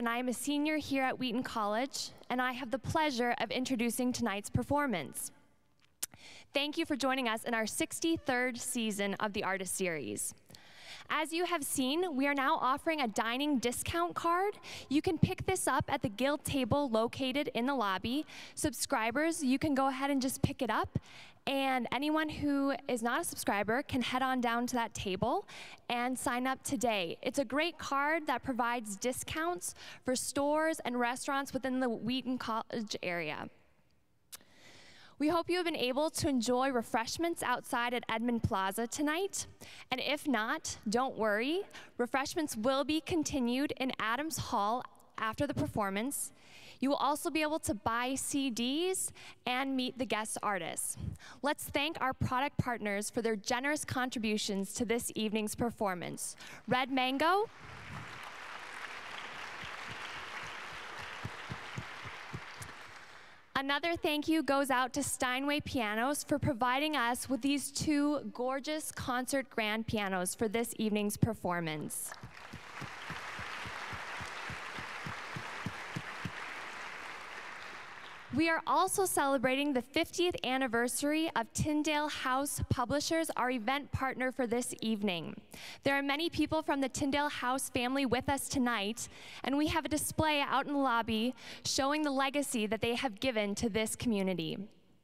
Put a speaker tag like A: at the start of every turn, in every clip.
A: and I am a senior here at Wheaton College, and I have the pleasure of introducing tonight's performance. Thank you for joining us in our 63rd season of the Artist Series. As you have seen, we are now offering a dining discount card. You can pick this up at the guild table located in the lobby. Subscribers, you can go ahead and just pick it up. And anyone who is not a subscriber can head on down to that table and sign up today. It's a great card that provides discounts for stores and restaurants within the Wheaton College area. We hope you have been able to enjoy refreshments outside at Edmund Plaza tonight. And if not, don't worry. Refreshments will be continued in Adams Hall after the performance. You will also be able to buy CDs and meet the guest artists. Let's thank our product partners for their generous contributions to this evening's performance. Red Mango, another thank you goes out to Steinway Pianos for providing us with these two gorgeous concert grand pianos for this evening's performance. We are also celebrating the 50th anniversary of Tyndale House Publishers, our event partner for this evening. There are many people from the Tyndale House family with us tonight, and we have a display out in the lobby showing the legacy that they have given to this community.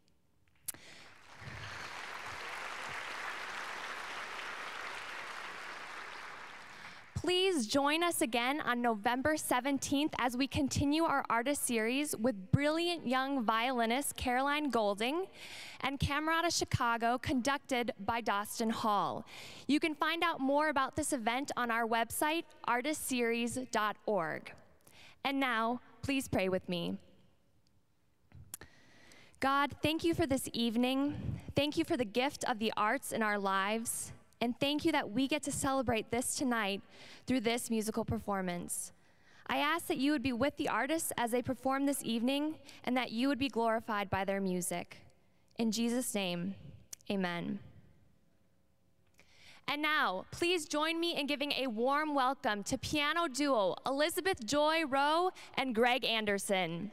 A: Please join us again on November 17th as we continue our artist series with brilliant young violinist Caroline Golding and Camerata Chicago, conducted by Dostin Hall. You can find out more about this event on our website, artistseries.org. And now, please pray with me. God, thank you for this evening. Thank you for the gift of the arts in our lives. And thank you that we get to celebrate this tonight through this musical performance. I ask that you would be with the artists as they perform this evening and that you would be glorified by their music. In Jesus' name, amen. And now, please join me in giving a warm welcome to piano duo Elizabeth Joy Rowe and Greg Anderson.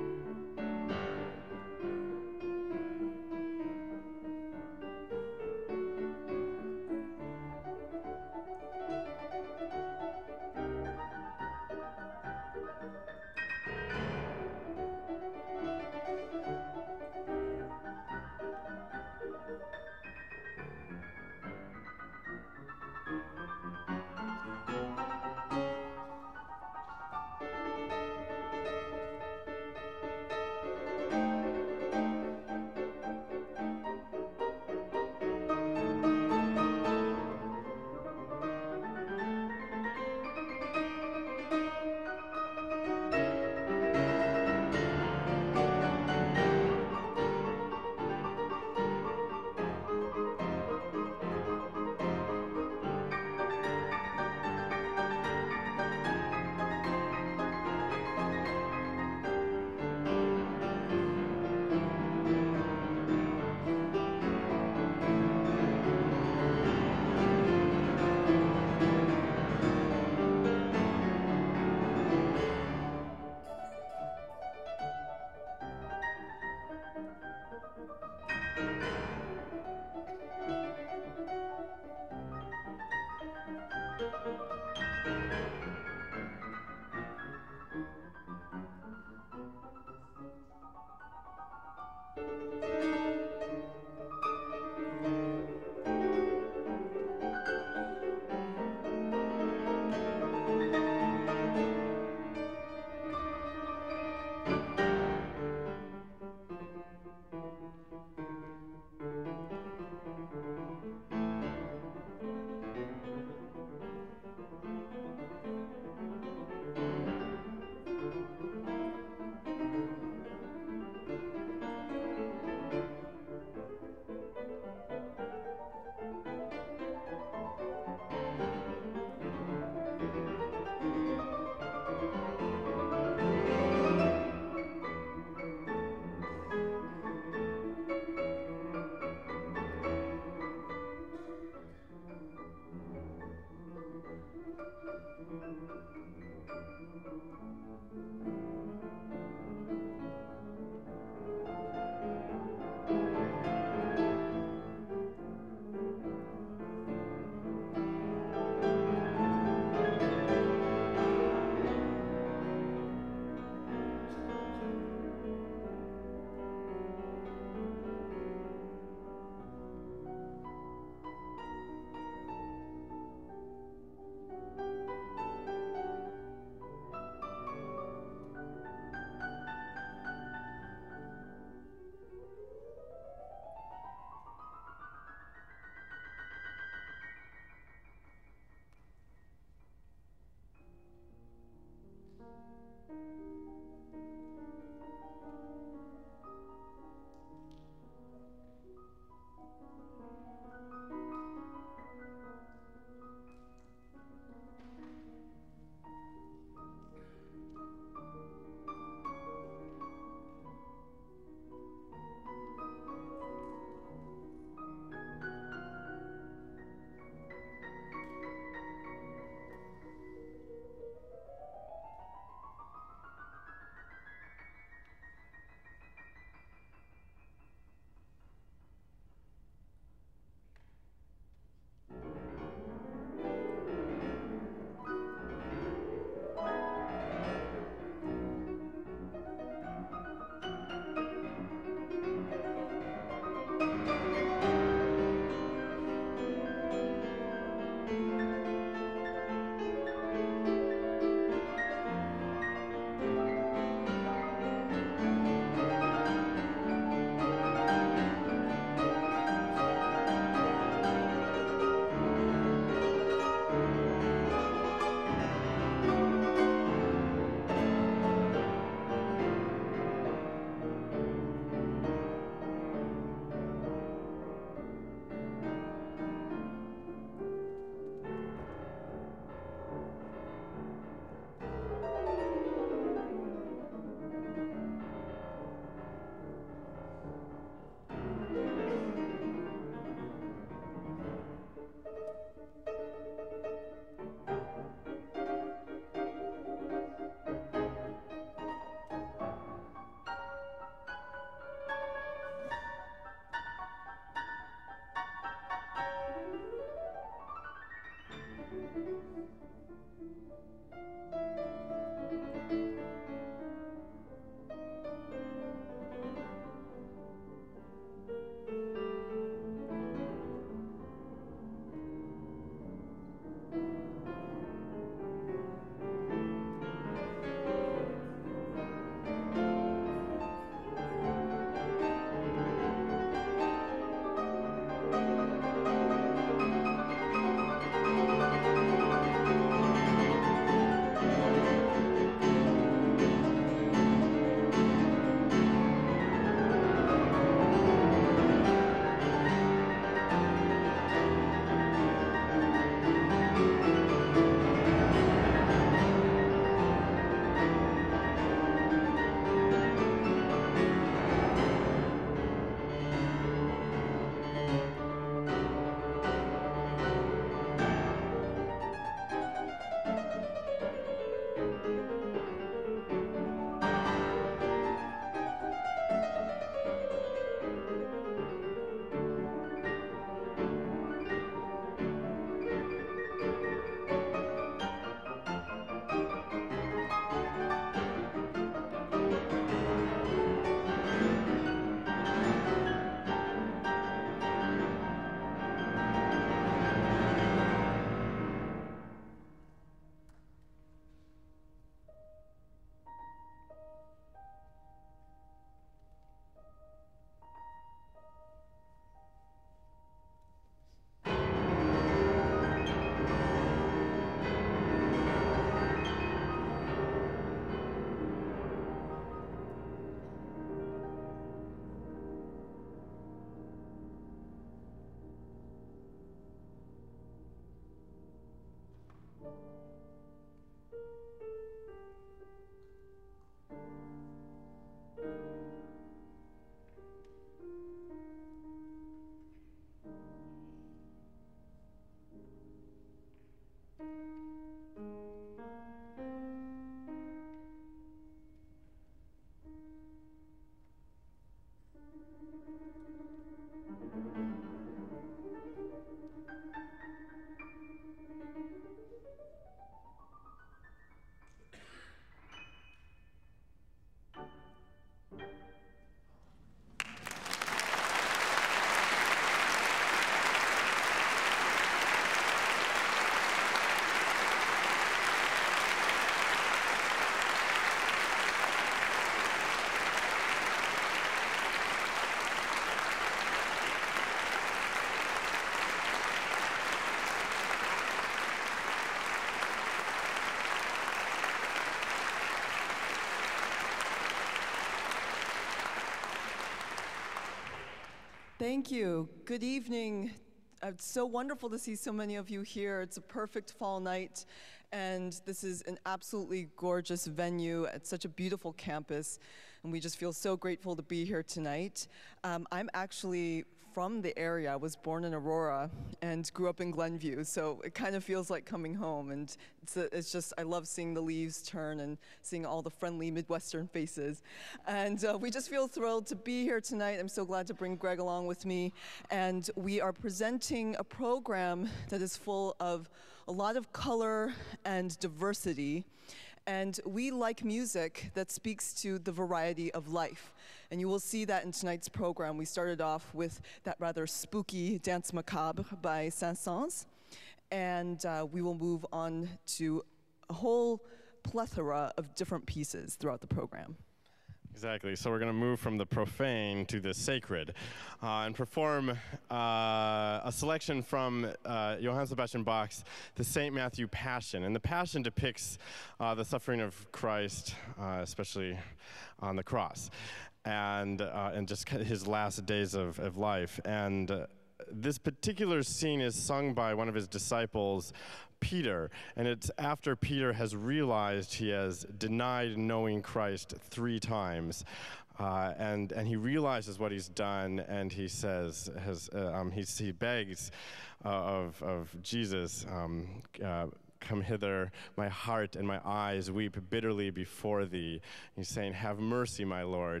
B: Thank you. Good evening. It's so wonderful to see so many of you here. It's a perfect fall night, and this is an absolutely gorgeous venue at such a beautiful campus, and we just feel so grateful to be here tonight. I'm actually from the area. I was born in Aurora and grew up in Glenview, so it kind of feels like coming home, and it's just, I love seeing the leaves turn and seeing all the friendly Midwestern faces. And we just feel thrilled to be here tonight. I'm so glad to bring Greg along with me, and we are presenting a program that is full of a lot of color and diversity. And we like music that speaks to the variety of life. And you will see that in tonight's program. We started off with that rather spooky Danse Macabre by Saint-Saëns. And we will move on to a whole plethora of different pieces throughout the program.
C: Exactly. So we're going to move from the profane to the sacred and perform a selection from Johann Sebastian Bach's The St. Matthew Passion. And the Passion depicts the suffering of Christ, especially on the cross, and just his last days of life. And this particular scene is sung by one of his disciples, Peter, and it's after Peter has realized he has denied knowing Christ 3 times, and he realizes what he's done, and he says, he begs of Jesus, come hither, my heart and my eyes weep bitterly before thee. He's saying, have mercy, my Lord,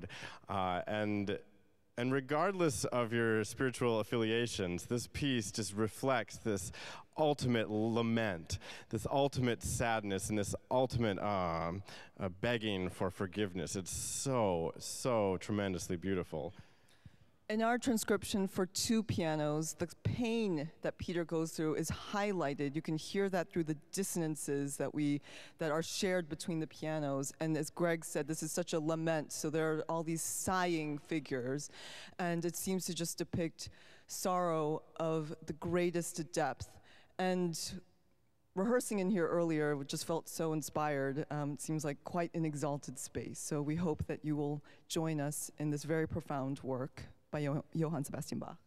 C: and regardless of your spiritual affiliations, this piece just reflects this ultimate lament, this ultimate sadness, and this ultimate begging for forgiveness. It's so, so tremendously beautiful.
B: In our transcription for 2 pianos, the pain that Peter goes through is highlighted. You can hear that through the dissonances that are shared between the pianos. And as Greg said, this is such a lament, so there are all these sighing figures. And it seems to just depict sorrow of the greatest depth. And rehearsing in here earlier, we just felt so inspired. It seems like quite an exalted space. So we hope that you will join us in this very profound work by Johann Sebastian Bach.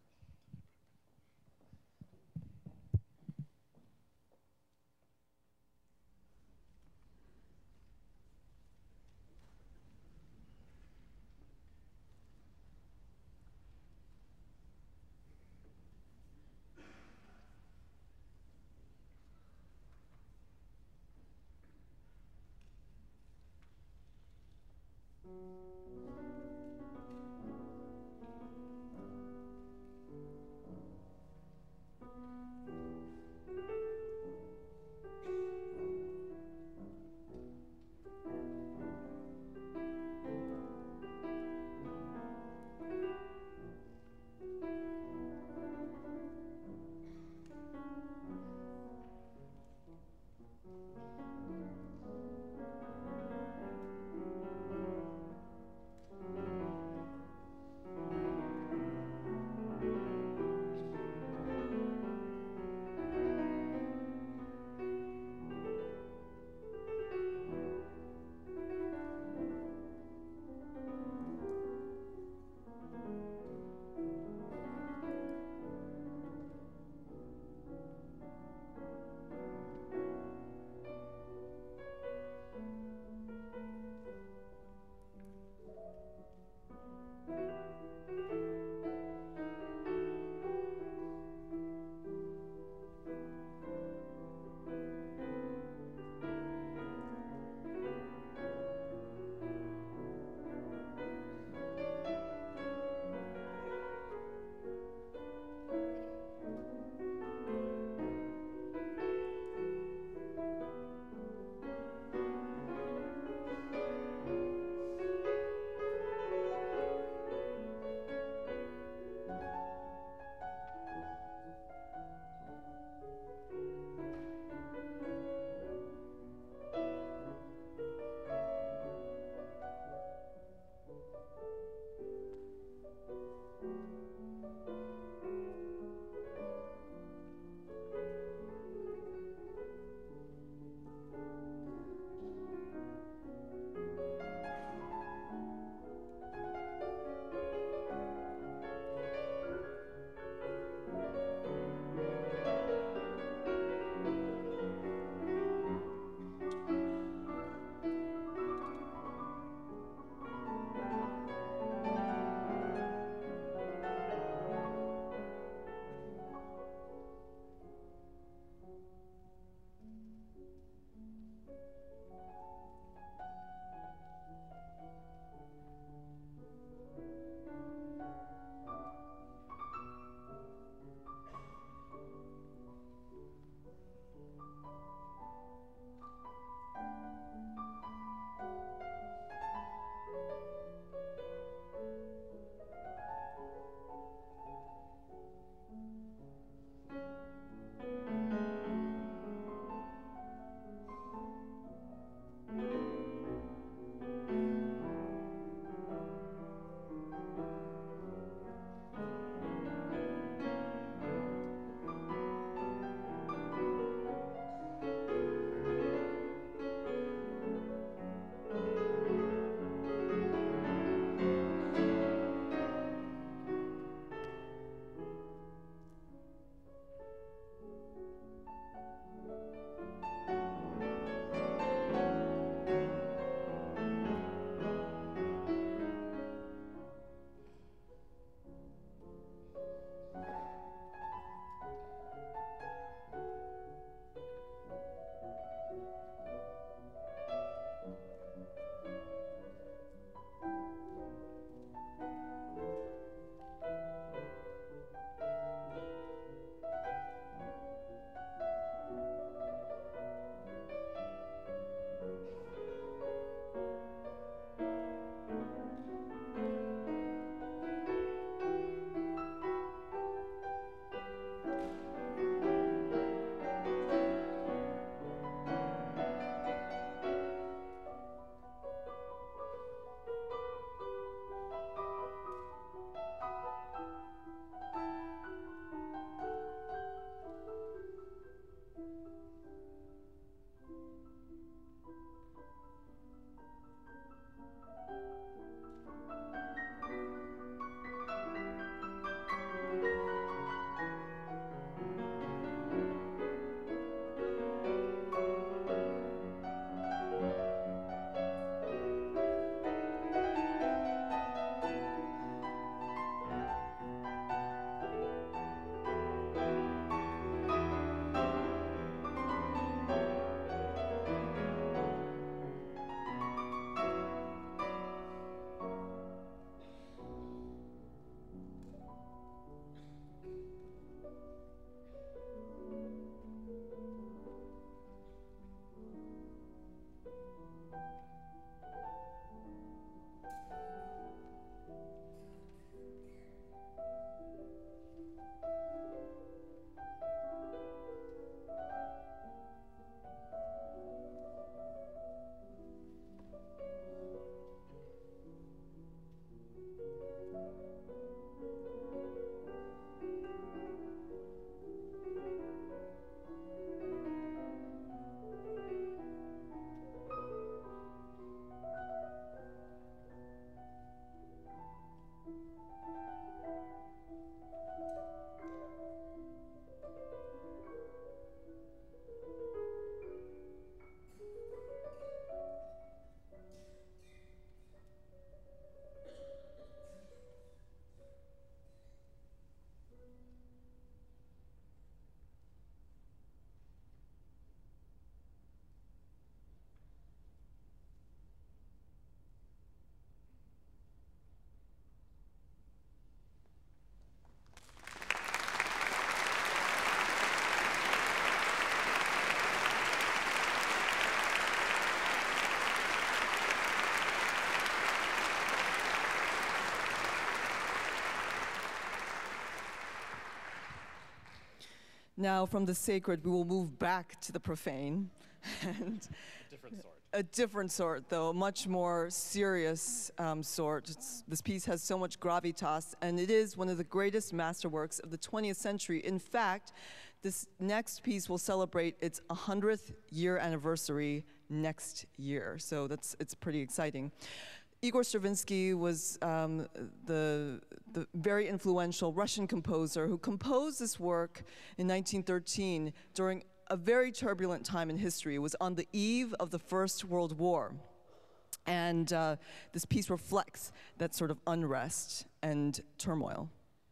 B: Now, from the sacred, we will move back to the profane. And
C: Different sort.
B: a different sort, though, a much more serious sort. This piece has so much gravitas, and it is one of the greatest masterworks of the 20th century. In fact, this next piece will celebrate its 100th year anniversary next year, so it's pretty exciting. Igor Stravinsky was the very influential Russian composer who composed this work in 1913 during a very turbulent time in history. It was on the eve of the First World War. And this piece reflects that sort of unrest and turmoil.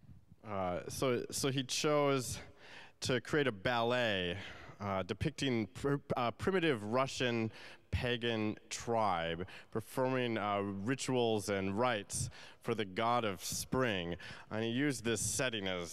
C: So he chose to create a ballet depicting primitive Russian pagan tribe performing rituals and rites for the god of spring, and he used this setting as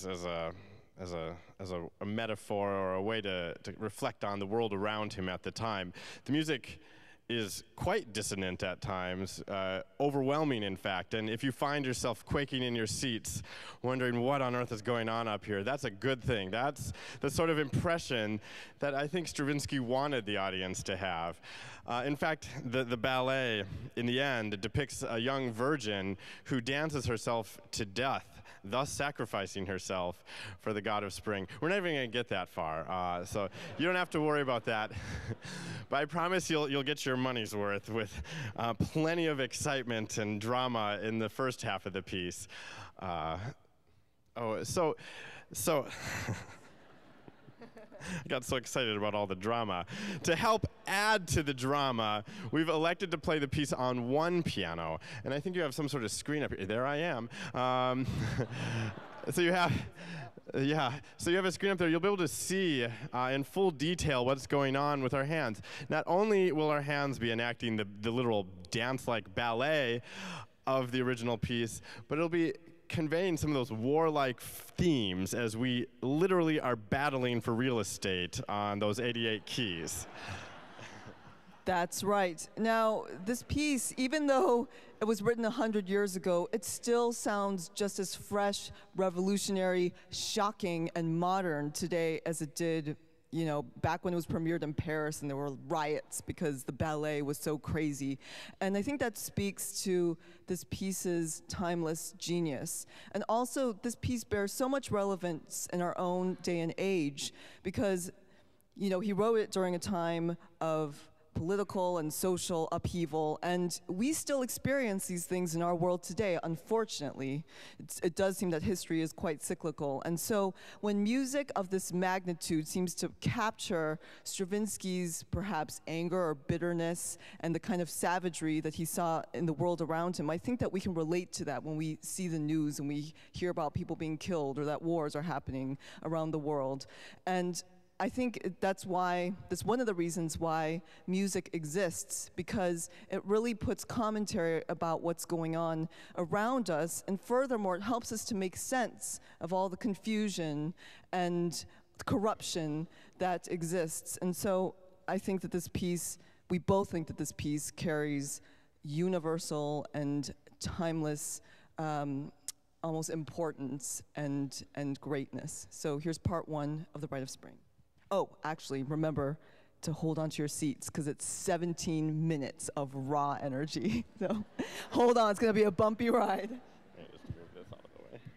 C: a metaphor or a way to reflect on the world around him at the time. The music is quite dissonant at times, overwhelming in fact, and if you find yourself quaking in your seats, wondering what on earth is going on up here, that's a good thing. That's the sort of impression that I think Stravinsky wanted the audience to have. In fact, the ballet, in the end, depicts a young virgin who dances herself to death, thus sacrificing herself for the god of spring. We're not even going to get that far, so you don't have to worry about that. But I promise you'll get your money's worth with plenty of excitement and drama in the first half of the piece. So I got so excited about all the drama. To help add to the drama, we've elected to play the piece on one piano. And I think you have some sort of screen up here. There I am. So you have a screen up there. You'll be able to see in full detail what's going on with our hands. Not only will our hands be enacting the literal dance-like ballet of the original piece, but it'll be conveying some of those warlike themes as we literally are battling for real estate on those 88 keys.
B: That's right. Now, this piece, even though it was written 100 years ago, it still sounds just as fresh, revolutionary, shocking, and modern today as it did, you know, back when it was premiered in Paris and there were riots because the ballet was so crazy. And I think that speaks to this piece's timeless genius. And also, this piece bears so much relevance in our own day and age because, you know, he wrote it during a time of political and social upheaval, and we still experience these things in our world today, unfortunately. It does seem that history is quite cyclical, and so when music of this magnitude seems to capture Stravinsky's perhaps anger or bitterness and the kind of savagery that he saw in the world around him, I think that we can relate to that when we see the news and we hear about people being killed or that wars are happening around the world. And I think that's one of the reasons why music exists, because it really puts commentary about what's going on around us, and furthermore, it helps us to make sense of all the confusion and corruption that exists. And so I think that this piece, we both think that this piece carries universal and timeless almost importance and greatness. So here's part one of The Rite of Spring. Oh, actually, remember to hold on to your seats because it's 17 minutes of raw energy. So hold on, it's going to be a bumpy ride.
C: Just move this out of the way.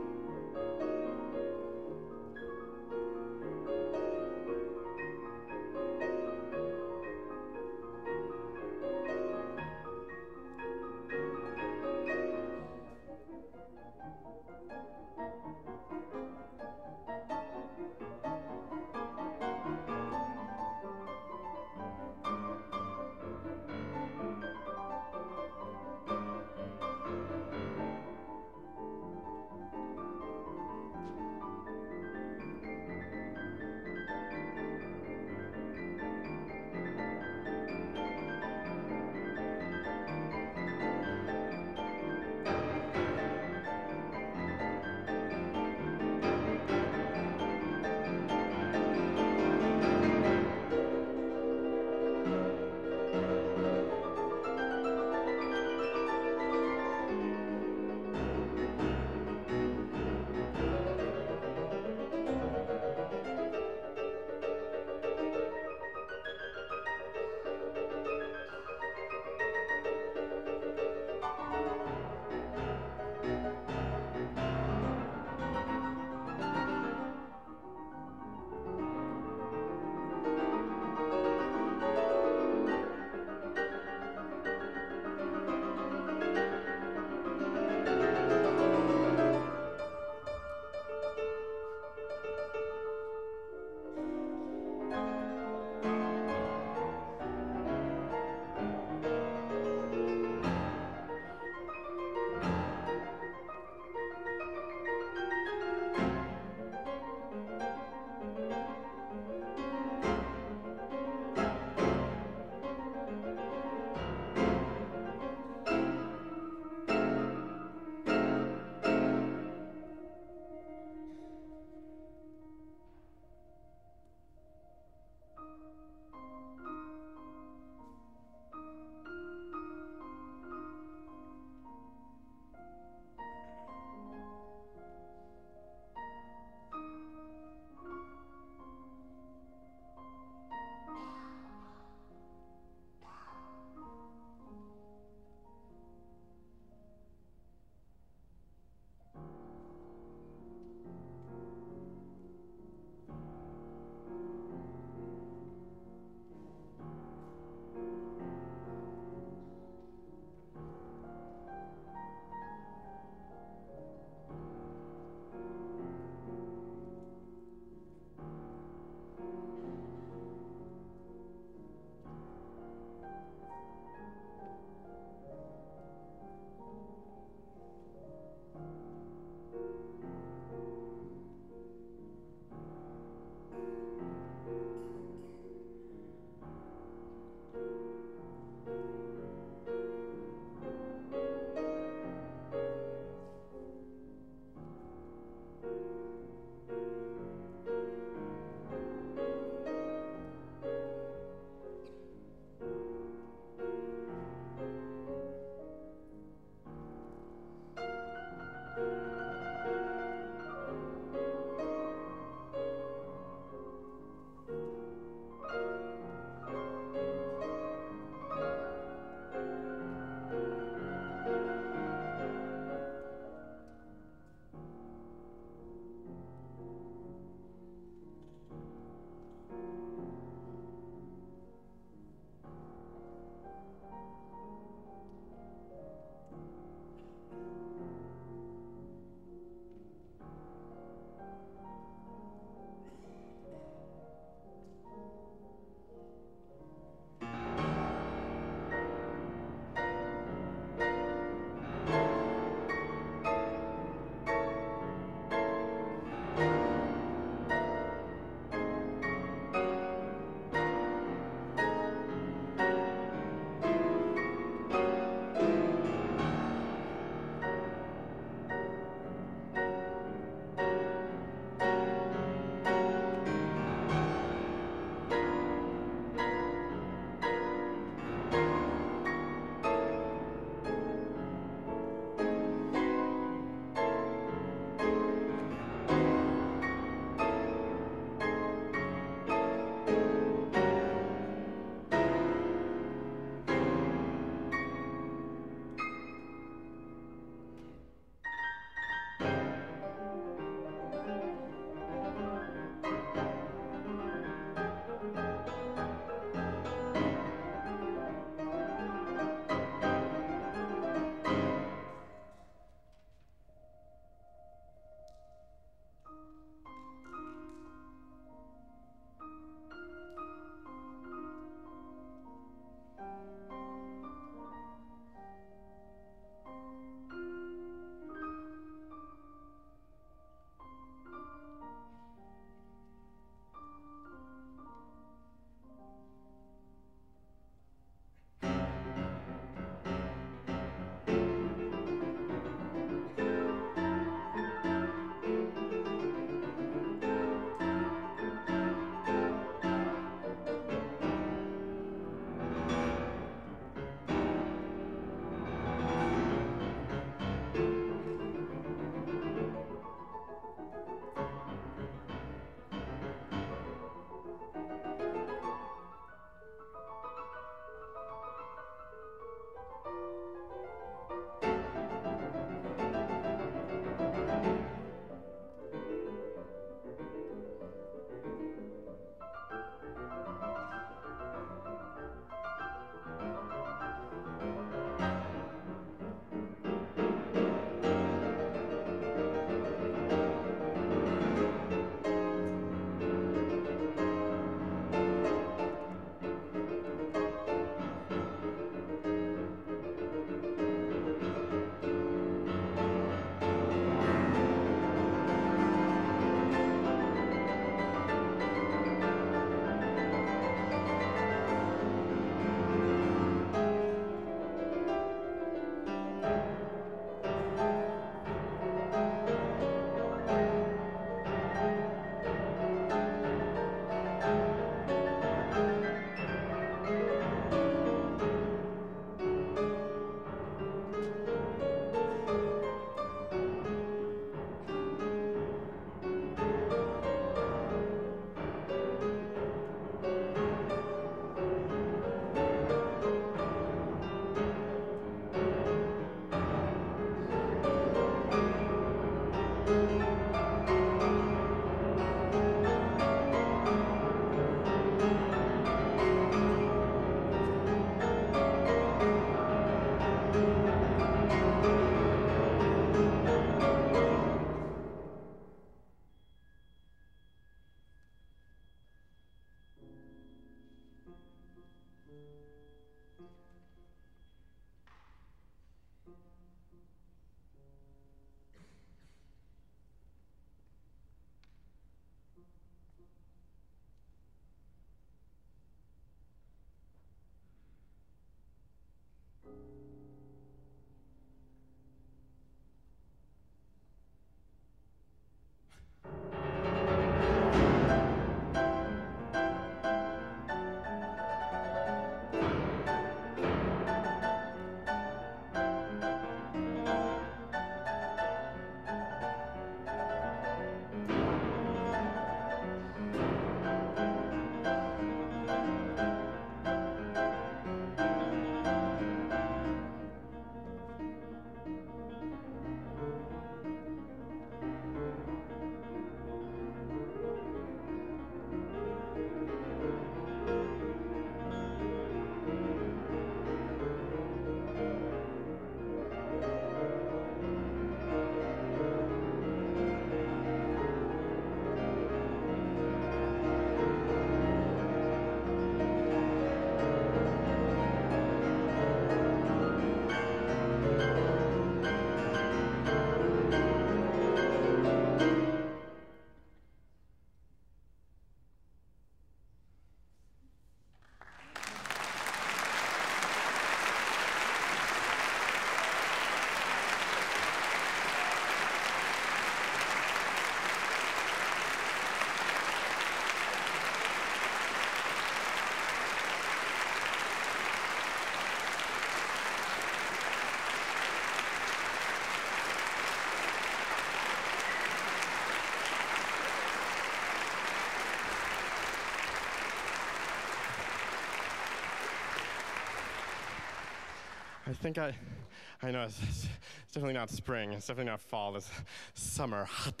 C: I know it's definitely not spring. It's definitely not fall. It's summer, hot.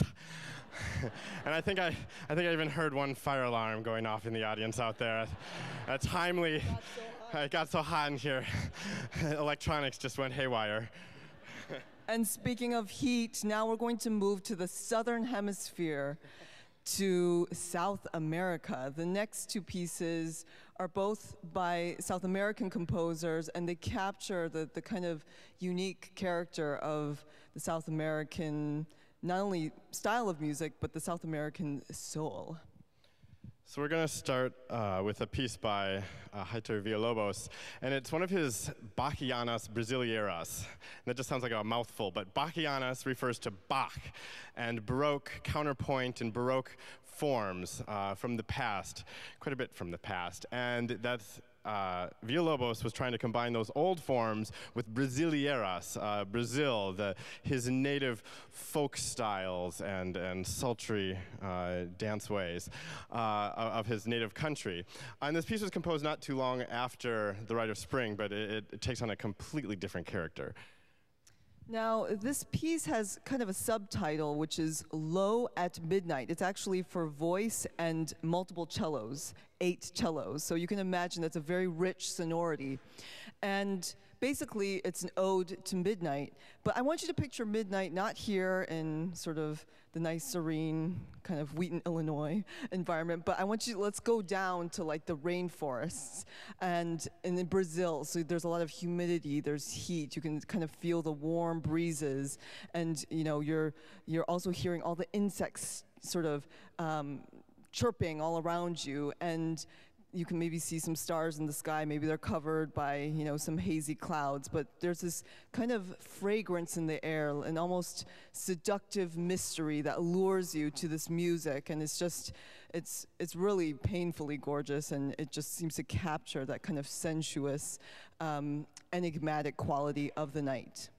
C: And I think I even heard one fire alarm going off in the audience out there. Timely. It got so hot in here. Electronics just went haywire.
B: And speaking of heat, now we're going to move to the southern hemisphere, to South America. The next two pieces are both by South American composers, and they capture the kind of unique character of the South American, not only style of music, but the South American soul.
C: So we're going to start with a piece by Heitor Villa-Lobos, and it's one of his Bachianas Brasileiras. And that just sounds like a mouthful, but Bachianas refers to Bach and Baroque counterpoint and Baroque forms from the past, quite a bit from the past. And that's Villa-Lobos was trying to combine those old forms with Brasileiras, Brazil, his native folk styles and sultry dance ways of his native country. And this piece was composed not too long after The Rite of Spring, but it takes on a completely different character.
B: Now, this piece has kind of a subtitle, which is Low at Midnight. It's actually for voice and multiple cellos, 8 cellos. So you can imagine that's a very rich sonority. And basically, it's an ode to midnight. But I want you to picture midnight not here in sort of the nice, serene kind of Wheaton, Illinois environment, but I want you, let's go down to like the rainforests and in Brazil. So there's a lot of humidity, there's heat. You can kind of feel the warm breezes, and you know, you're also hearing all the insects sort of chirping all around you, and you can maybe see some stars in the sky. Maybe they're covered by, you know, some hazy clouds, but there's this kind of fragrance in the air, an almost seductive mystery that lures you to this music, and it's just, it's really painfully gorgeous, and it just seems to capture that kind of sensuous, enigmatic quality of the night.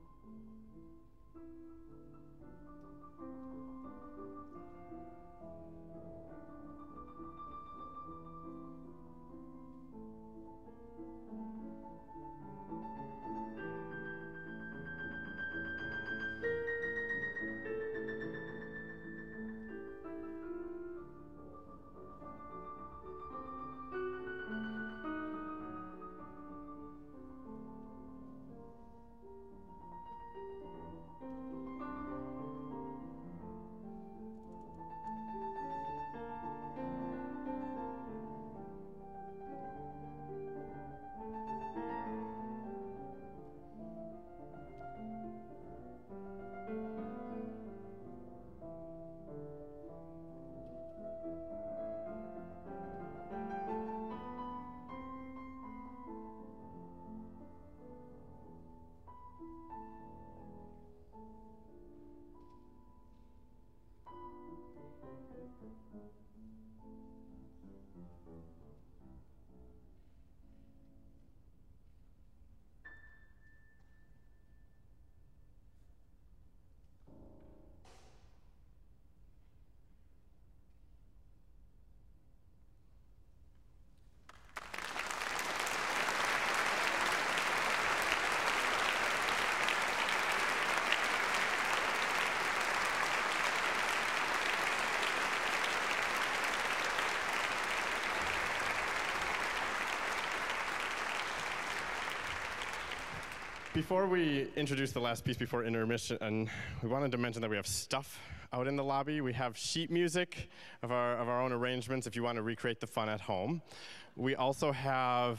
C: Before we introduce the last piece before intermission, we wanted to mention that we have stuff out in the lobby. We have sheet music of our own arrangements if you want to recreate the fun at home. We also have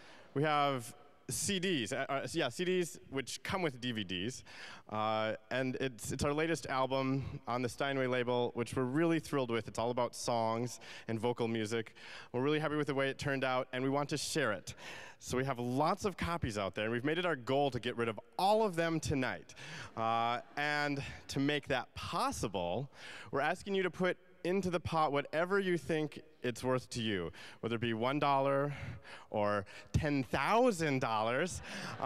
C: CDs, CDs which come with DVDs, and it's our latest album on the Steinway label, which we're really thrilled with. It's all about songs and vocal music. We're really happy with the way it turned out, and we want to share it. So we have lots of copies out there, and we've made it our goal to get rid of all of them tonight. And to make that possible, we're asking you to put into the pot whatever you think it's worth to you, whether it be $1 or $10,000.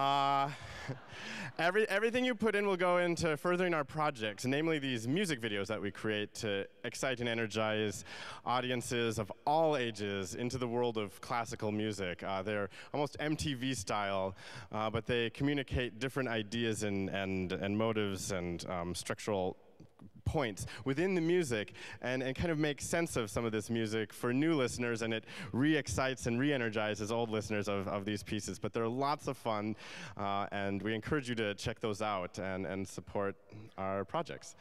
C: Everything you put in will go into furthering our projects, namely these music videos that we create to excite and energize audiences of all ages into the world of classical music. They're almost MTV style, but they communicate different ideas and motives and structural points within the music and kind of make sense of some of this music for new listeners, and it re-excites and re-energizes old listeners of these pieces. But they're lots of fun, and we encourage you to check those out and support our projects.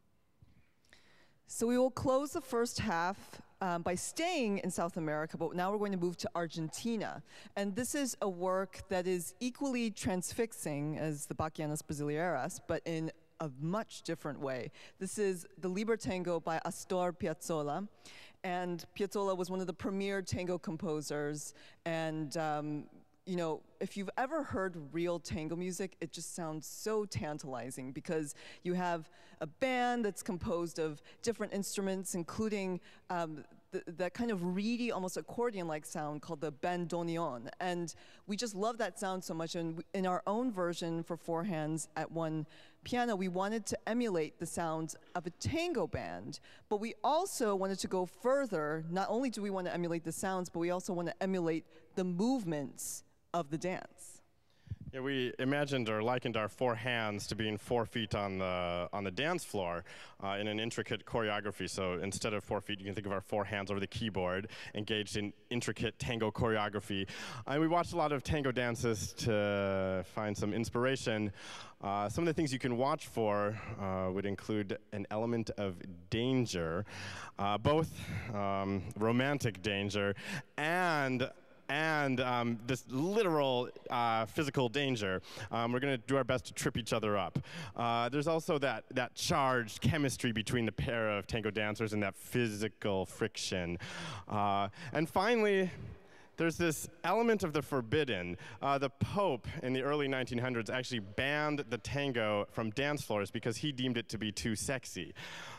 B: So we will close the first half by staying in South America, but now we're going to move to Argentina. And this is a work that is equally transfixing as the Bachianas Brasileiras, but in a much different way. This is the Liber Tango by Astor Piazzolla. And Piazzolla was one of the premier tango composers. And you know, if you've ever heard real tango music, it just sounds so tantalizing because you have a band that's composed of different instruments, including that kind of reedy, almost accordion-like sound called the bandoneon. And we just love that sound so much. And in our own version for four hands at one piano, we wanted to emulate the sounds of a tango band, but we also wanted to go further. Not only do we want to emulate the sounds, but we also want to emulate the movements of the dance.
C: Yeah, we imagined or likened our four hands to being 4 feet on the dance floor in an intricate choreography. So instead of 4 feet, you can think of our four hands over the keyboard, engaged in intricate tango choreography. And we watched a lot of tango dances to find some inspiration. Some of the things you can watch for would include an element of danger, both romantic danger and this literal physical danger. We're going to do our best to trip each other up. There's also that charged chemistry between the pair of tango dancers and that physical friction. And finally, there's this element of the forbidden. The Pope in the early 1900s actually banned the tango from dance floors because he deemed it to be too sexy.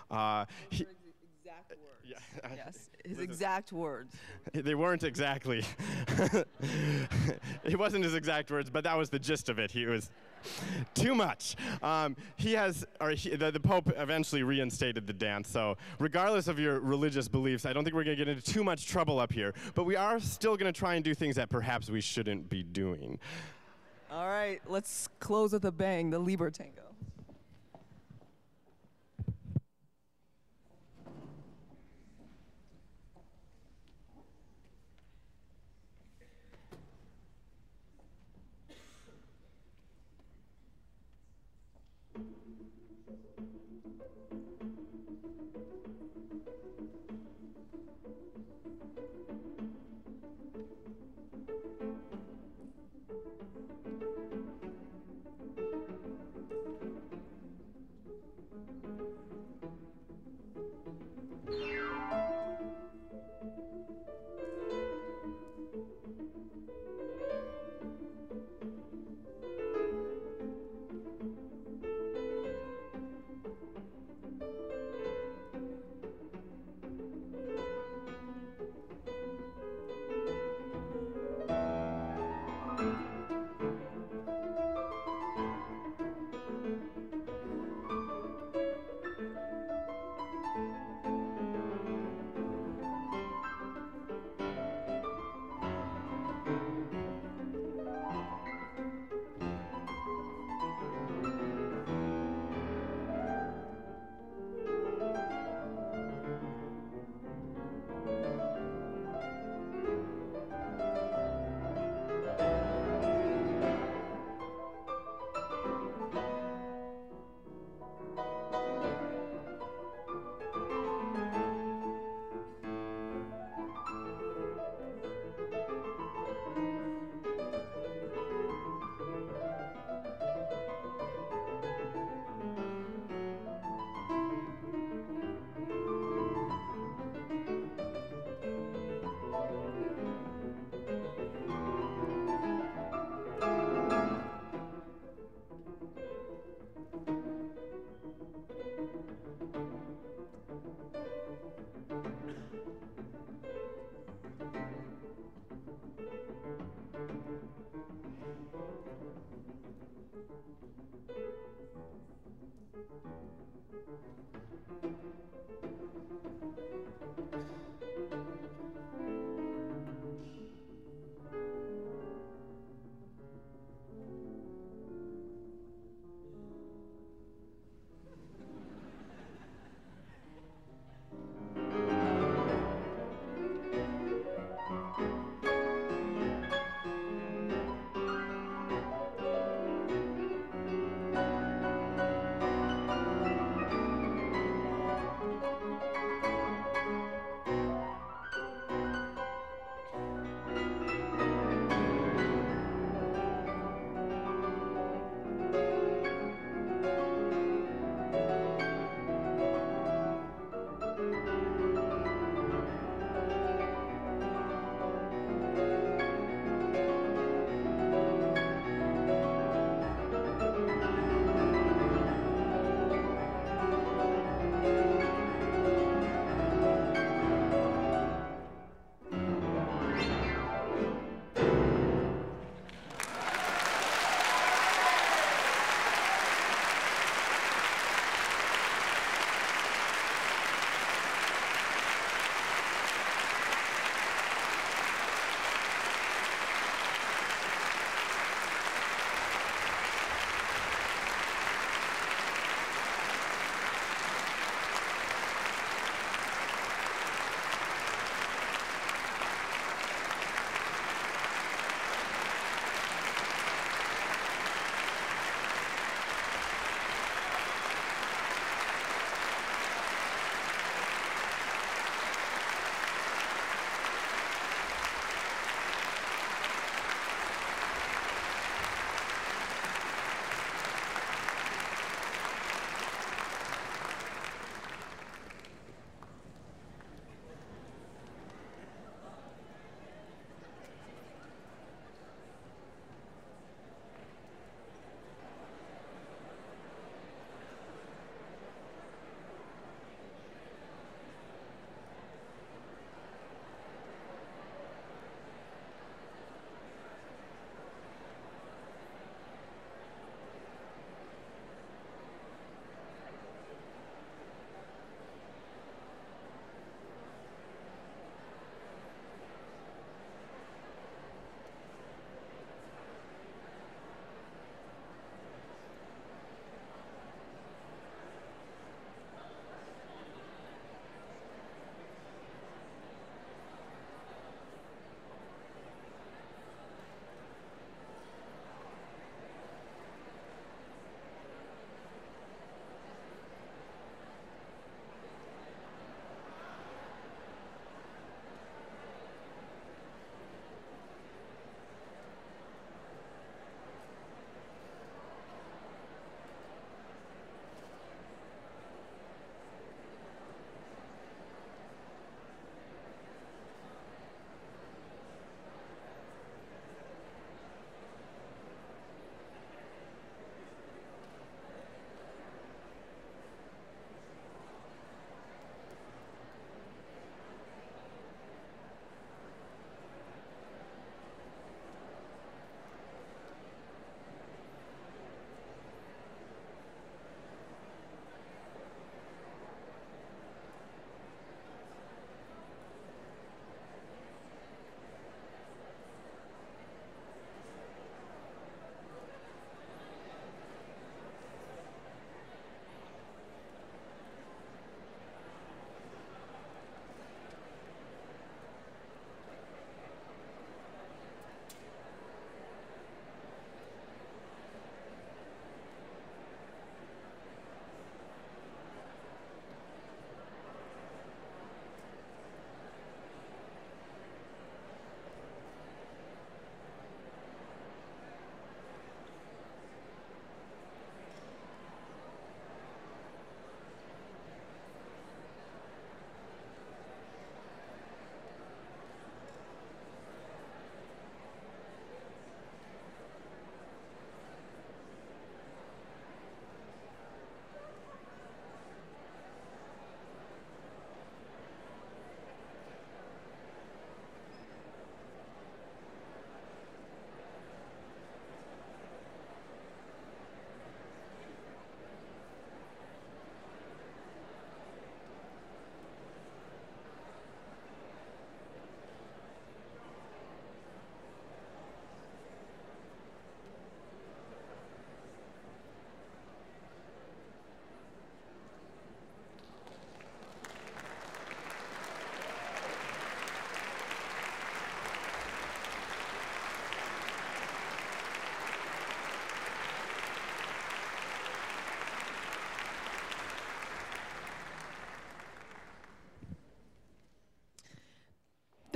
B: Yes, his exact words.
C: They weren't exactly. It wasn't his exact words, but that was the gist of it. He was Too much. The Pope eventually reinstated the dance, so regardless of your religious beliefs, I don't think we're going to get into too much trouble up here, but we are still going to try and do things that perhaps we shouldn't be doing.
B: All right, let's close with a bang, the Liber Tango.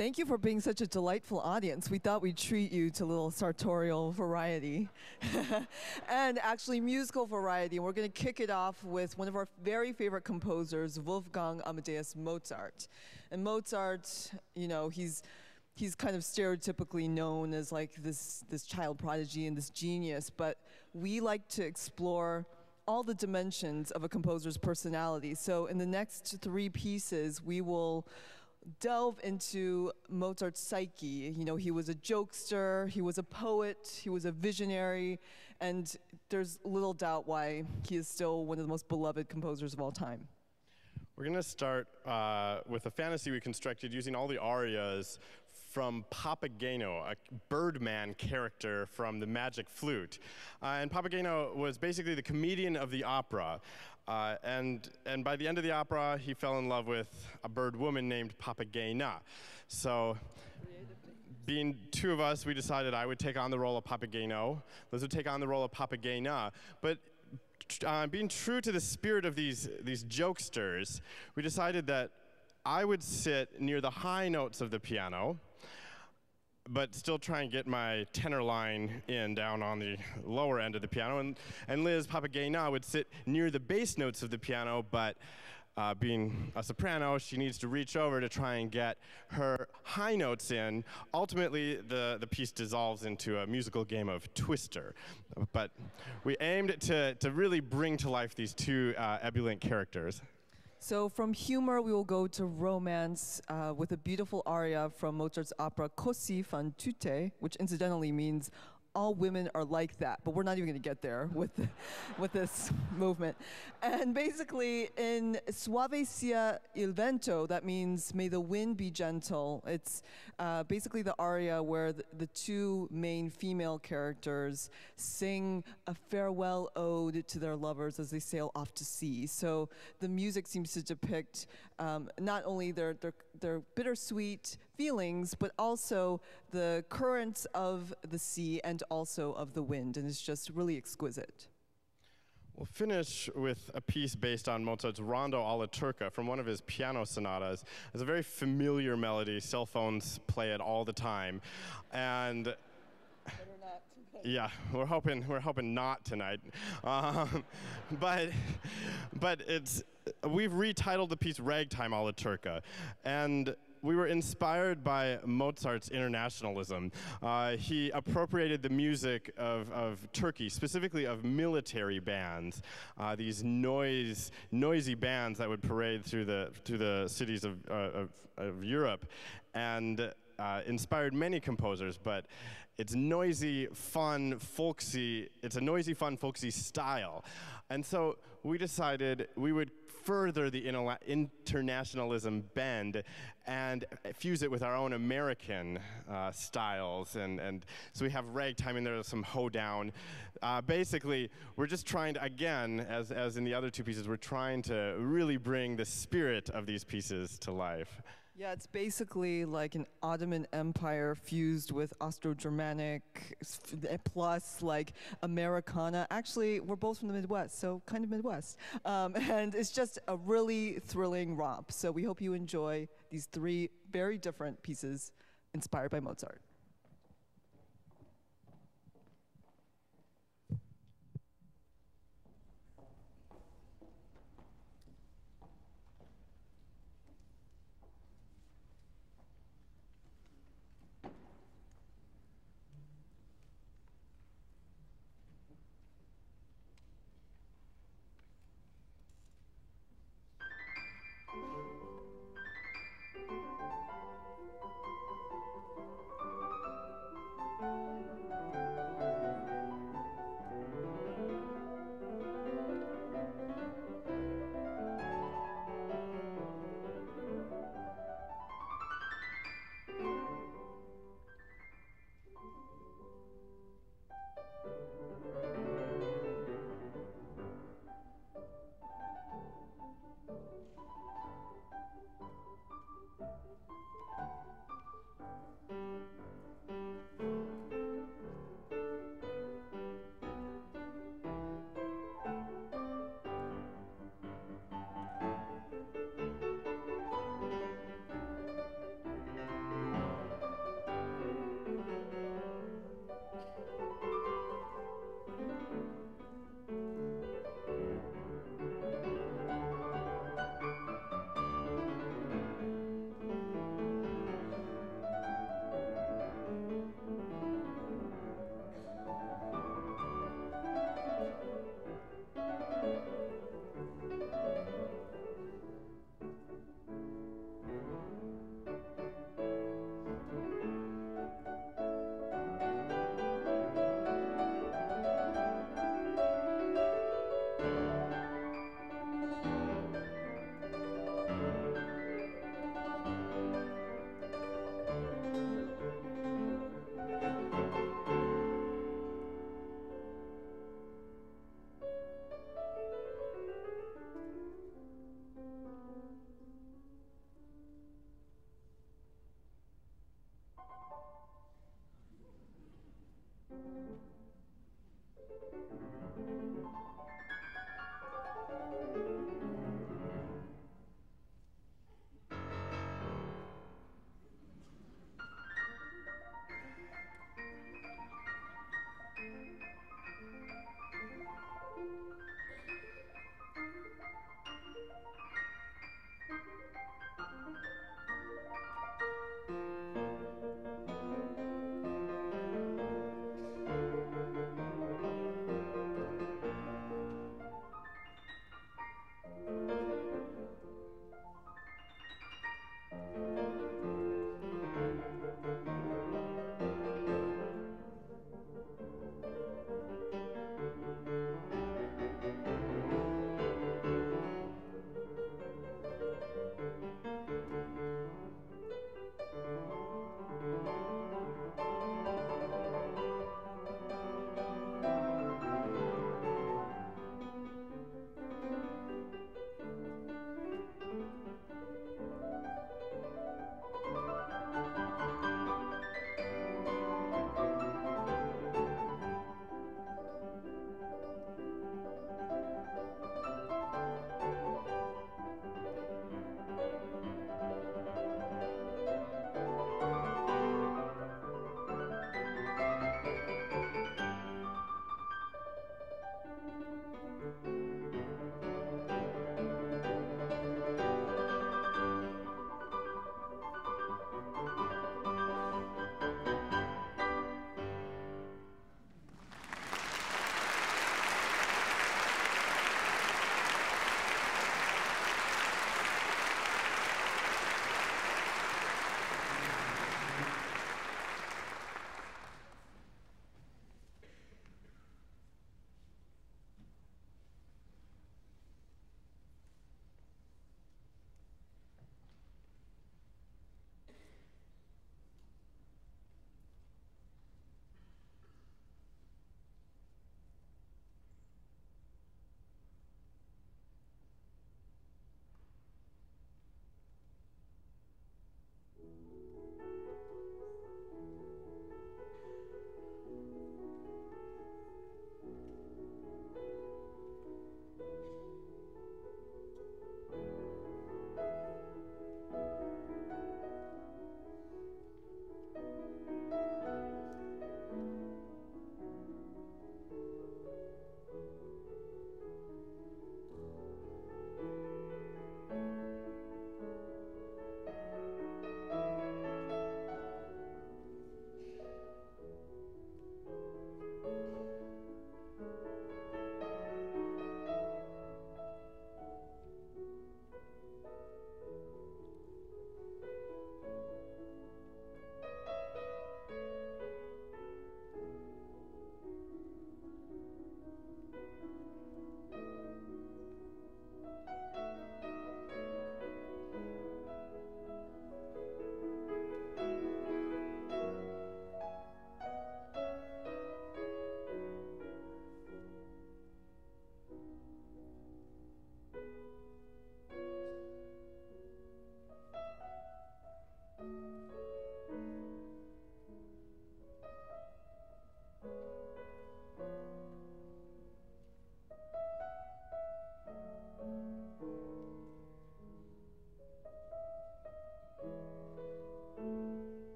B: Thank you for being such a delightful audience. We thought we'd treat you to a little sartorial variety and actually musical variety. And we're going to kick it off with one of our very favorite composers, Wolfgang Amadeus Mozart. And Mozart, you know, he's kind of stereotypically known as like this child prodigy and this genius, but we like to explore all the dimensions of a composer's personality. So in the next three pieces, we will delve into Mozart's psyche. You know, he was a jokester, he was a poet, he was a visionary, and there's little doubt why he is still one of the most beloved composers of all time.
C: We're going to start with a fantasy we constructed using all the arias from Papageno, a Birdman character from the Magic Flute. And Papageno was basically the comedian of the opera. And by the end of the opera, he fell in love with a bird woman named Papagena. So, being two of us, we decided I would take on the role of Papageno. Liz would take on the role of Papagena. But being true to the spirit of these jokesters, we decided that I would sit near the high notes of the piano, but still try and get my tenor line in down on the lower end of the piano. And Liz Papagena would sit near the bass notes of the piano, but being a soprano, she needs to reach over to try and get her high notes in. Ultimately, the piece dissolves into a musical game of Twister. But we aimed to really bring to life these two ebullient characters.
B: So from humor, we will go to romance with a beautiful aria from Mozart's opera Così fan tutte, which incidentally means all women are like that, but we're not even going to get there with this movement. And basically, in Suave sia il vento, that means may the wind be gentle. It's basically the aria where the two main female characters sing a farewell ode to their lovers as they sail off to sea. So the music seems to depict not only their bittersweet feelings, but also the currents of the sea and also of the wind, and it's just really exquisite.
C: We'll finish with a piece based on Mozart's Rondo alla Turca from one of his piano sonatas. It's a very familiar melody. Cell phones play it all the time, and yeah, we're hoping not tonight. But we've retitled the piece Ragtime alla Turca, and we were inspired by Mozart's internationalism. He appropriated the music of Turkey, specifically of military bands, these noisy bands that would parade through the cities of Europe, and inspired many composers. But it's noisy, fun, folksy. It's a noisy, fun, folksy style, and so we decided we would further the internationalism bend and fuse it with our own American styles. And so we have ragtime in there, some hoedown. Basically, we're just trying to, again, as in the other two pieces, we're trying to really bring the spirit of these pieces to life.
B: Yeah, it's basically like an Ottoman Empire fused with Austro-Germanic plus like Americana. Actually, we're both from the Midwest, so kind of Midwest. And it's just a really thrilling romp. So we hope you enjoy these three very different pieces inspired by Mozart.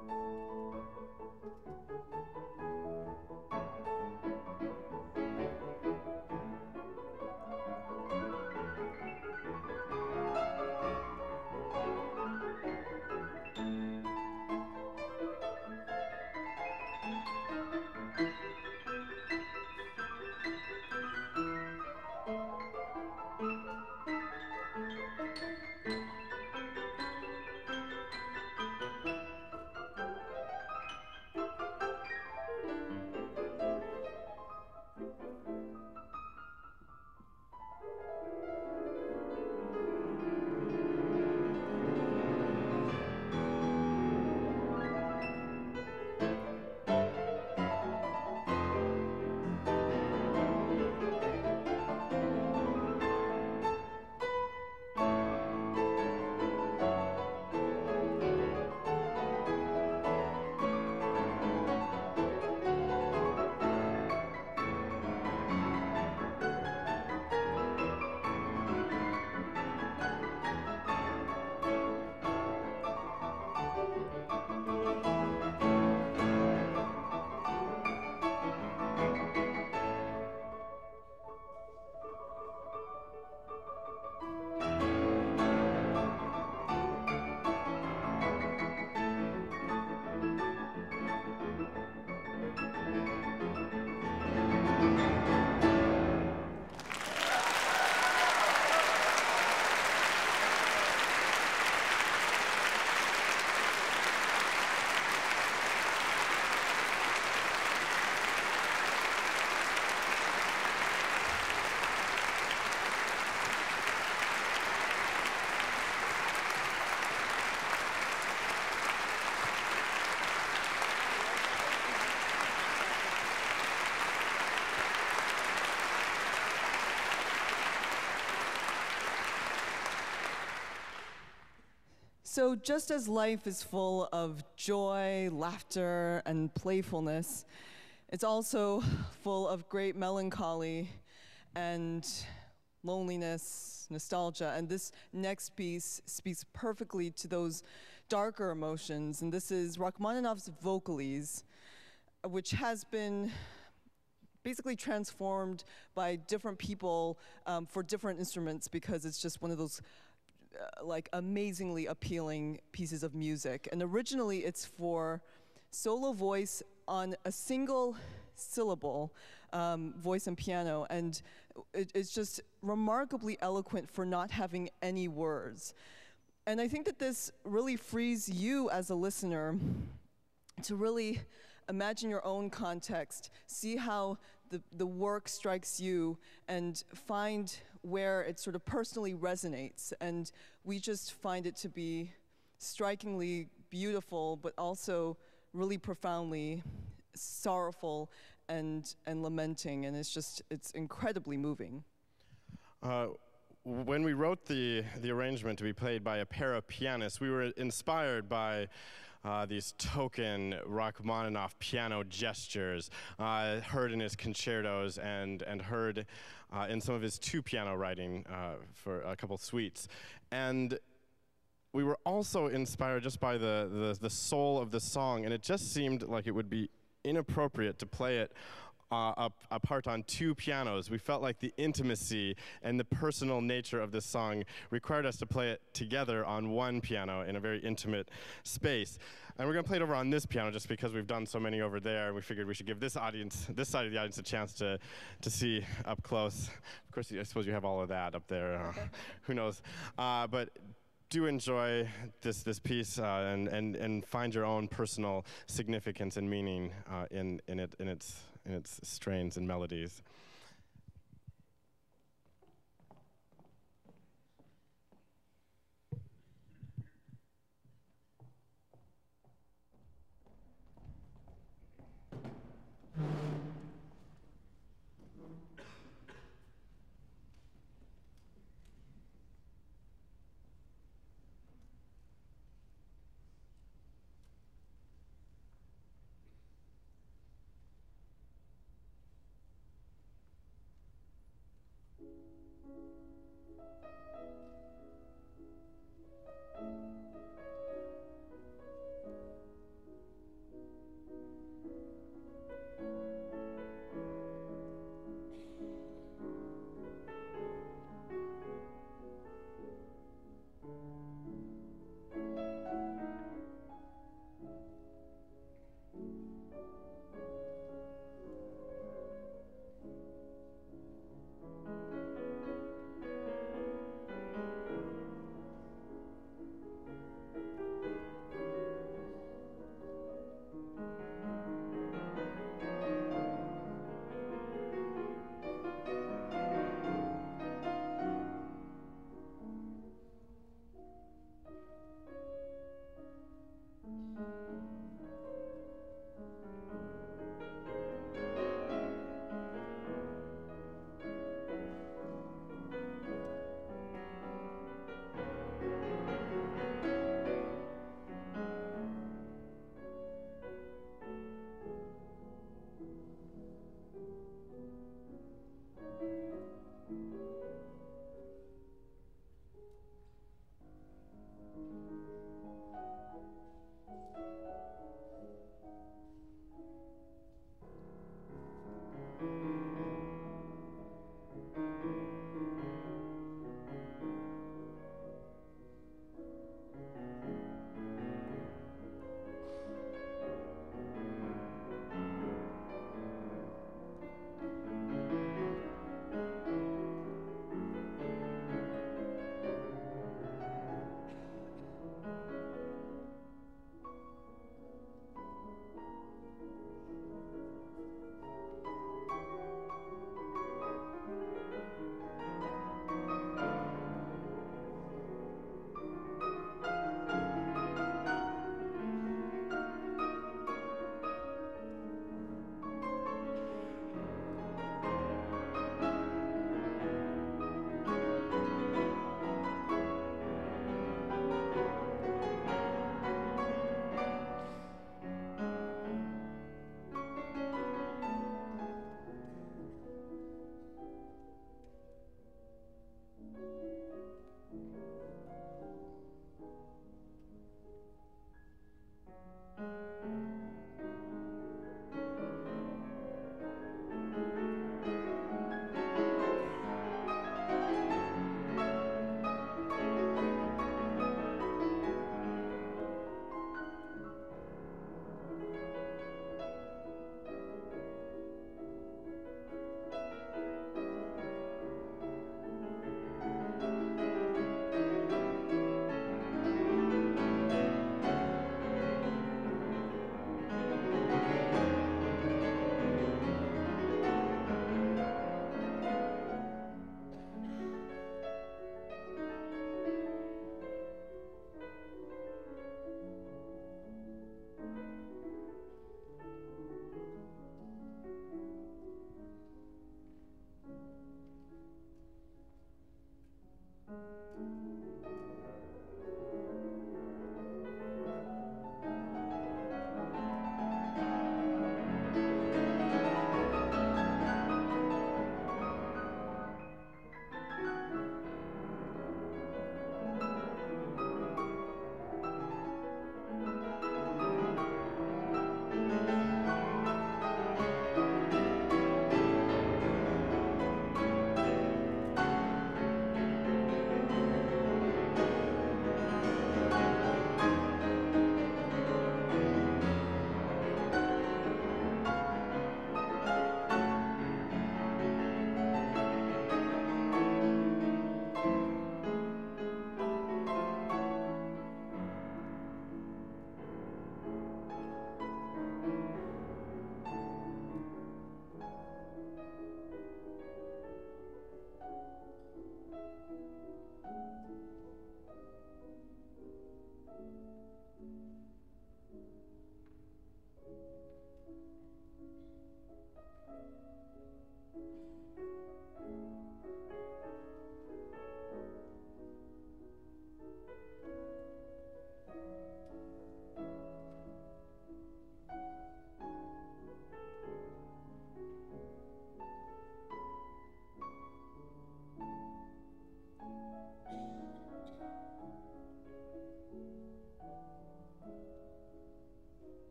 B: So just as life is full of joy, laughter, and playfulness, it's also full of great melancholy and loneliness, nostalgia. And this next piece speaks perfectly to those darker emotions. And this is Rachmaninoff's Vocalise, which has been basically transformed by different people for different instruments, because it's just one of those like amazingly appealing pieces of music. And originally it's for solo voice on a single syllable, voice and piano, and it's just remarkably eloquent for not having any words. And I think that this really frees you as a listener to really imagine your own context, see how the work strikes you, and find where it sort of personally resonates. And we just find it to be strikingly beautiful, but also really profoundly sorrowful and lamenting. And it's incredibly moving.
C: When we wrote the arrangement to be played by a pair of pianists, we were inspired by these token Rachmaninoff piano gestures heard in his concertos and heard in some of his two-piano writing for a couple suites. And we were also inspired just by the soul of the song, and it just seemed like it would be inappropriate to play it apart on two pianos. We felt like the intimacy and the personal nature of this song required us to play it together on one piano in a very intimate space. And we're going to play it over on this piano just because we've done so many over there. We figured we should give this audience, this side of the audience, a chance to see up close. Of course, I suppose you have all of that up there. Who knows? But do enjoy this piece and find your own personal significance and meaning in its strains and melodies.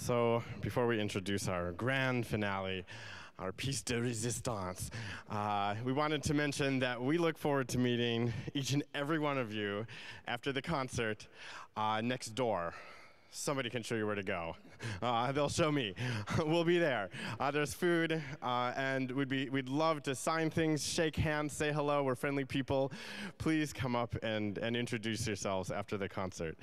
C: So before we introduce our grand finale, our piece de resistance, we wanted to mention that we look forward to meeting each and every one of you after the concert next door. Somebody can show you where to go. They'll show me. We'll be there. There's food, and we'd love to sign things, shake hands, say hello. We're friendly people. Please come up and introduce yourselves after the concert.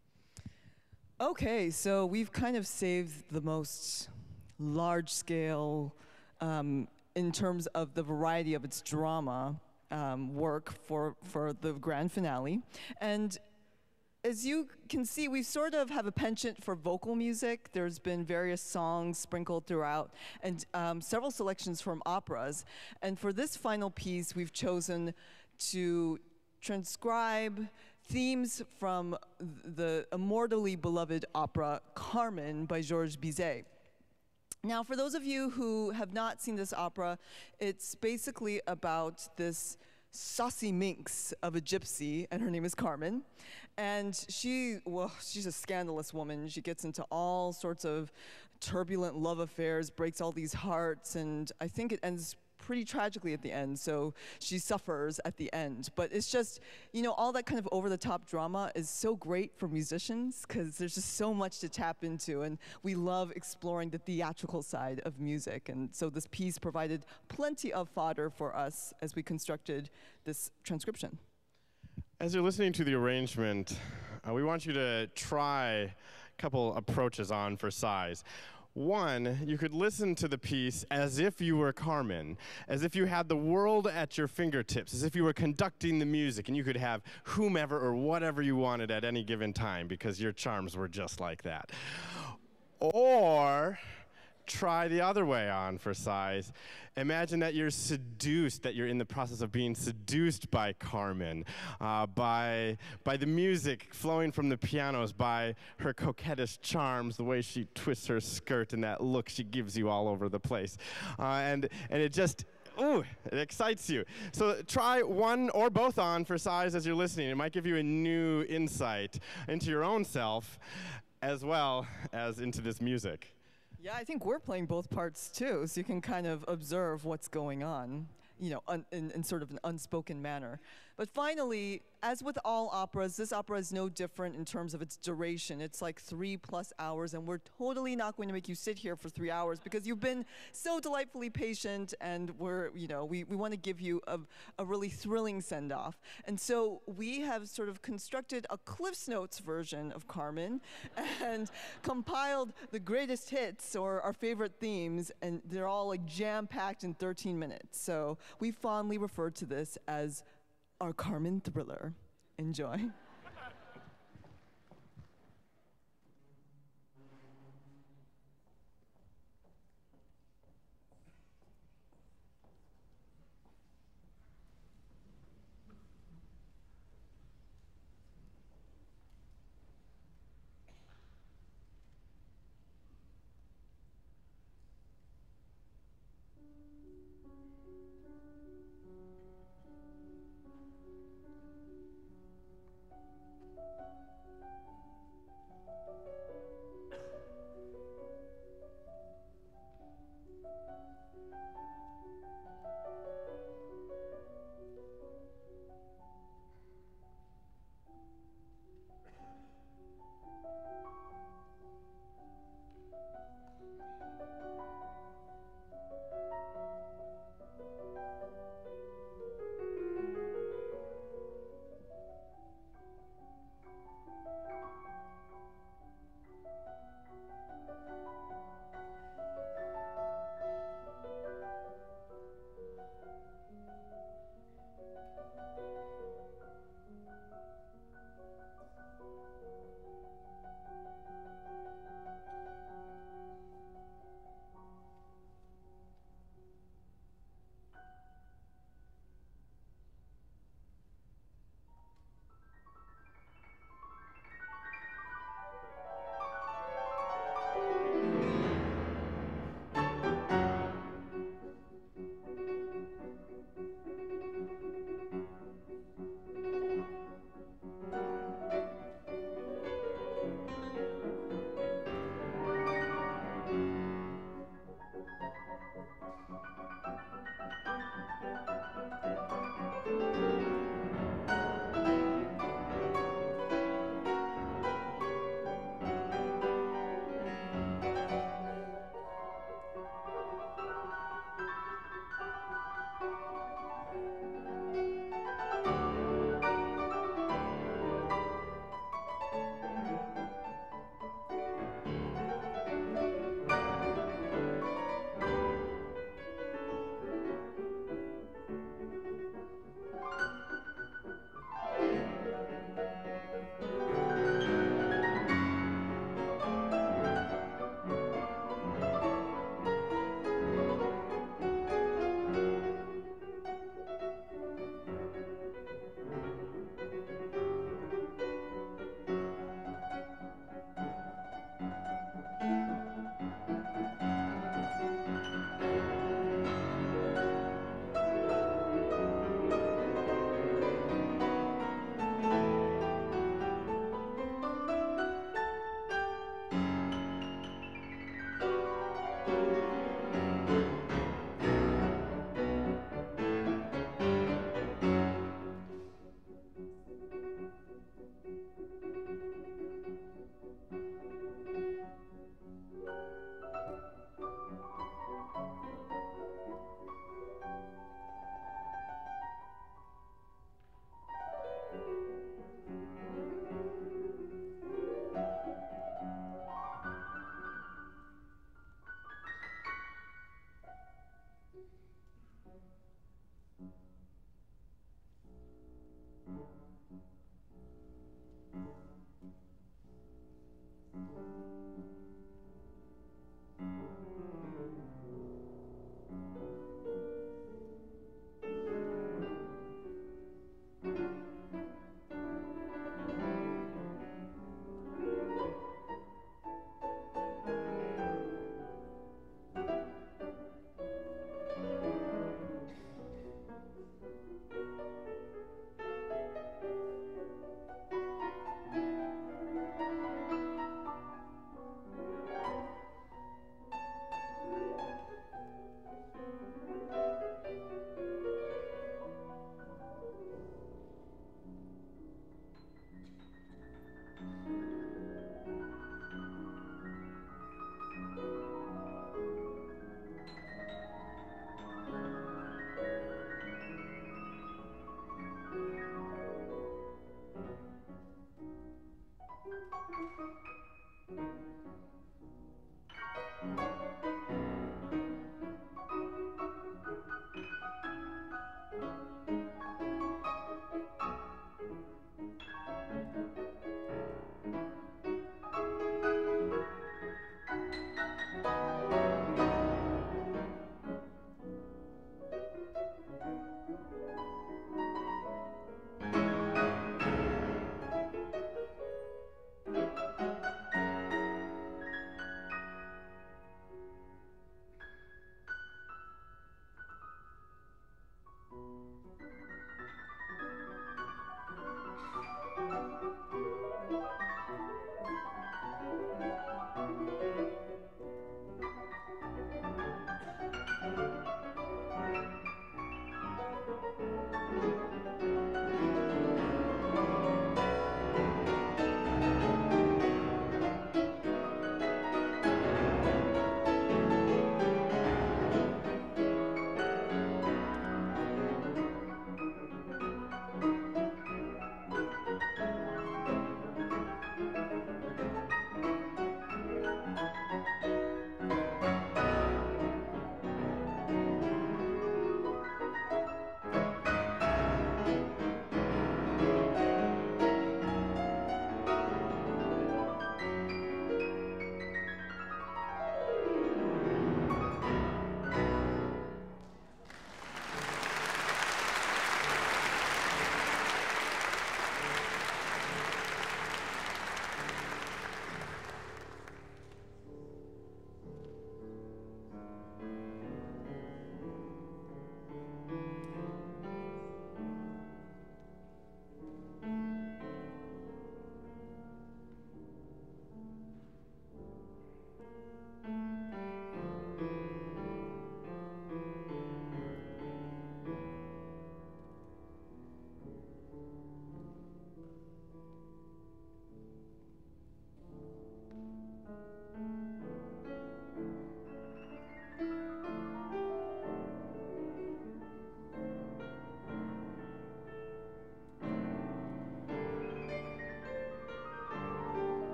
B: Okay, so we've kind of saved the most large-scale, in terms of the variety of its drama work for the grand finale. And as you can see, we sort of have a penchant for vocal music. There's been various songs sprinkled throughout, and several selections from operas. And for this final piece, we've chosen to transcribe themes from the immortally beloved opera Carmen by Georges Bizet. Now, for those of you who have not seen this opera, it's basically about this saucy minx of a gypsy, and her name is Carmen. And she's a scandalous woman. She gets into all sorts of turbulent love affairs, breaks all these hearts, and I think it ends pretty tragically at the end, so she suffers at the end. But it's just, you know, all that kind of over-the-top drama is so great for musicians because there's just so much to tap into, and we love exploring the theatrical side of music. And so this piece provided plenty of fodder for us as we constructed this transcription.
C: As you're listening to the arrangement, we want you to try a couple approaches on for size. One, you could listen to the piece as if you were Carmen, as if you had the world at your fingertips, as if you were conducting the music, and you could have whomever or whatever you wanted at any given time because your charms were just like that. Or try the other way on for size. Imagine that you're seduced, that you're in the process of being seduced by Carmen, by the music flowing from the pianos, by her coquettish charms, the way she twists her skirt and that look she gives you all over the place. And it just, ooh, it excites you. So try one or both on for size as you're listening. It might give you a new insight into your own self as well as into this music.
B: Yeah, I think we're playing both parts too, so you can kind of observe what's going on, you know, in sort of an unspoken manner. But finally, as with all operas, this opera is no different in terms of its duration. It's like 3+ hours, and we're totally not going to make you sit here for 3 hours because you've been so delightfully patient, and we want to give you a really thrilling send-off. And so we have sort of constructed a Cliff's Notes version of Carmen and compiled the greatest hits or our favorite themes, and they're all like jam-packed in 13 minutes. So we fondly refer to this as our Carmen thriller. Enjoy.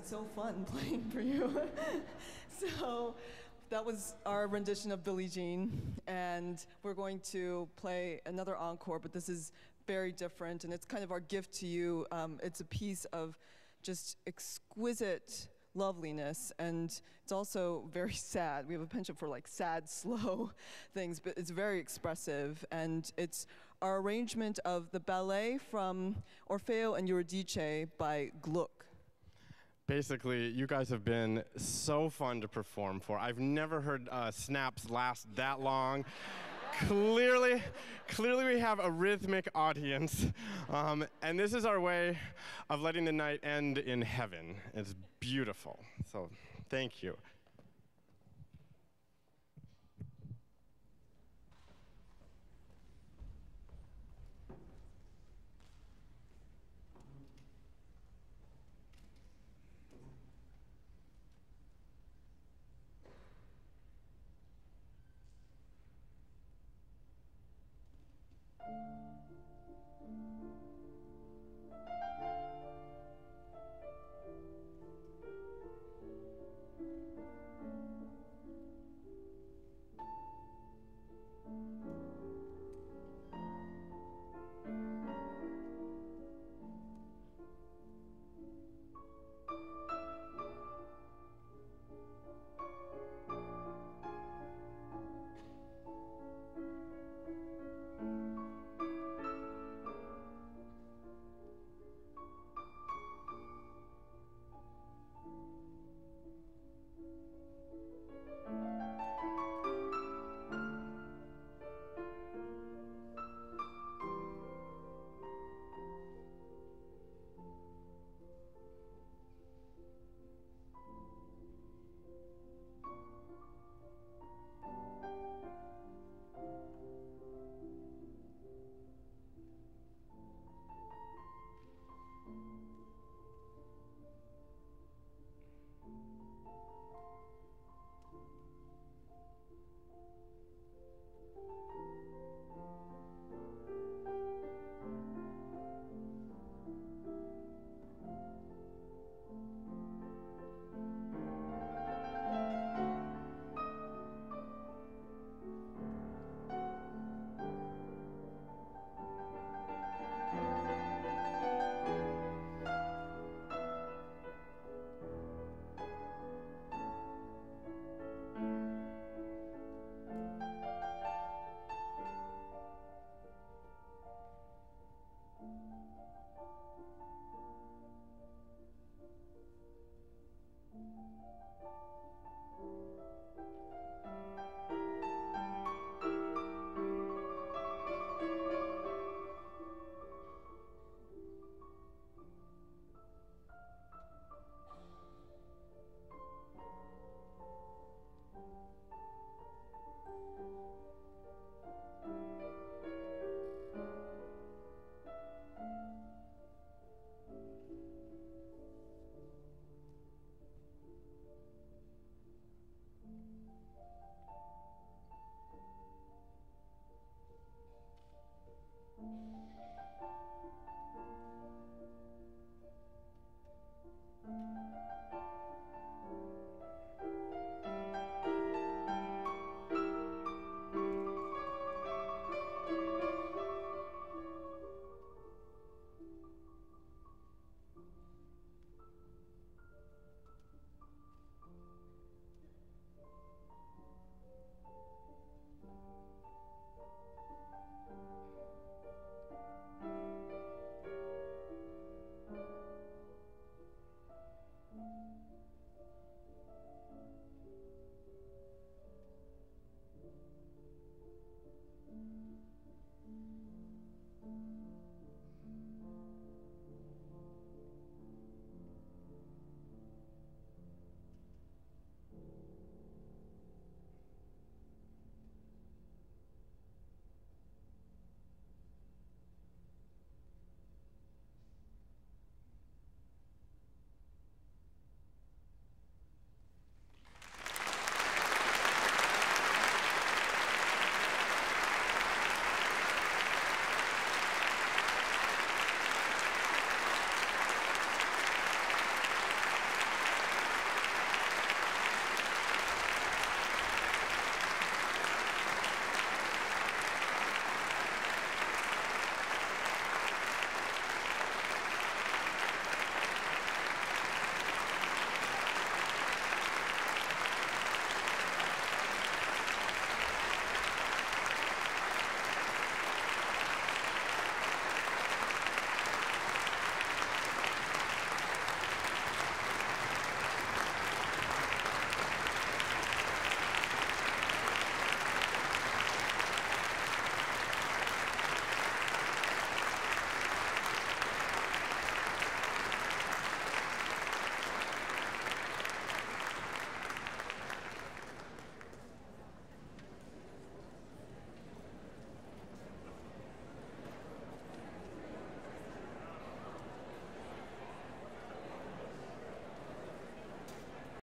B: so fun playing for you. So that was our rendition of Billie Jean, and we're going to play another encore, but this is very different, and it's kind of our gift to you. It's a piece of just exquisite loveliness, and it's also very sad. We have a penchant for like sad, slow things, but it's very expressive, and it's our arrangement of the ballet from Orfeo and Eurydice by Gluck.
C: Basically, you guys have been so fun to perform for. I've never heard snaps last that long. Clearly we have a rhythmic audience, and this is our way of letting the night end in heaven. It's beautiful, so thank you.